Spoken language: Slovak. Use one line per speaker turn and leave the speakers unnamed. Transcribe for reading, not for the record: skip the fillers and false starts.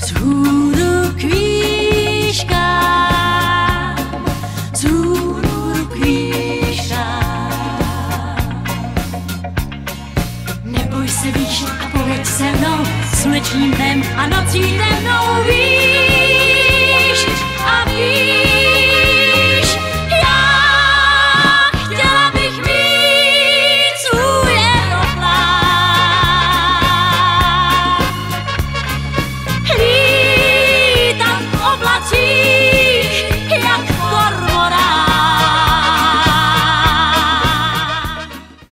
Vzhůru k výškám, vzhůru k výškám. Neboj se výšek a pověď se mnou, slunečním dnem a nocí temnou výškám.